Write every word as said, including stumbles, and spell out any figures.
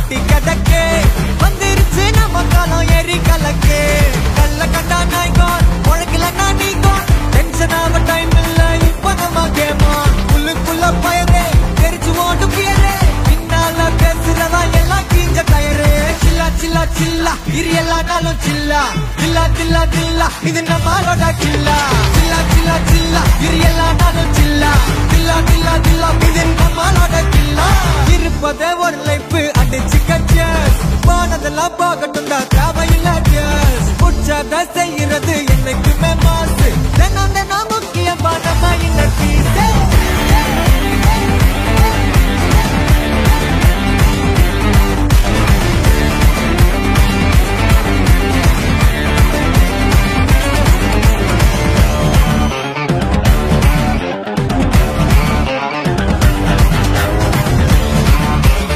கட்டி கிடக்கு வந்துருச்சு நம்ம காலம் ஏறி கலக்கு கல்ல கண்டா நாய்கோன் உழக்கில நான் நீங்கோன் டென்ஷன் ஆக டைம் இல்ல இப்ப நம்ம கேமா உள்ளுக்குள்ள பயரே தெரிச்சு ஓட்டு பியரே பின்னால பேசுறதா எல்லாம் கீஞ்ச டயரு சில்லா சில்லா சில்லா இரு எல்லா நாளும் சில்லா சில்லா சில்லா சில்லா இது நம்மளோட கில்லா சில்லா சில்லா சில்லா இரு எல்லா நாளும் சில்லா சில்லா சில்லா சில்லா இது நம்மளோட கில்லா இருப்பதே ஒரு லைஃப் அடிச்சு கச்சஸ் போனதெல்லாம் போகட்டும் தான் தேவையில்ல ஜஸ் புடிச்சத செய்யறது என்னைக்குமே மாசு